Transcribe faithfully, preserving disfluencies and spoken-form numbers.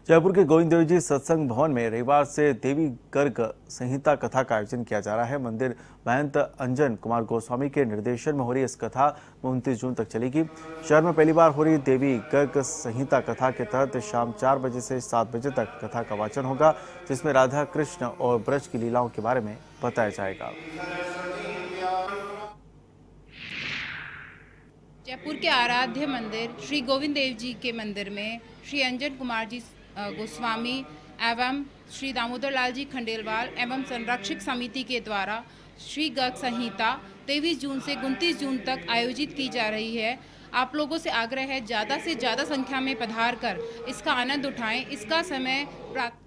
जयपुर के गोविंद देव जी सत्संग भवन में रविवार से देवी गर्ग संहिता कथा का आयोजन किया जा रहा है। मंदिर महंत अंजन कुमार गोस्वामी के निर्देशन में हो रही इस कथा उनतीस जून तक चलेगी। शहर में पहली बार हो रही देवी गर्ग संहिता कथा के तहत शाम चार बजे से सात बजे तक कथा का वाचन होगा, जिसमें राधा कृष्ण और ब्रज की लीलाओं के बारे में बताया जाएगा। जयपुर के आराध्य मंदिर श्री गोविंद देव जी के मंदिर में श्री अंजन कुमार जी गोस्वामी एवं श्री दामोदर लाल जी खंडेलवाल एवं संरक्षक समिति के द्वारा श्री गर्ग संहिता तेईस जून से उनतीस जून तक आयोजित की जा रही है। आप लोगों से आग्रह है ज़्यादा से ज़्यादा संख्या में पधार कर इसका आनंद उठाएं। इसका समय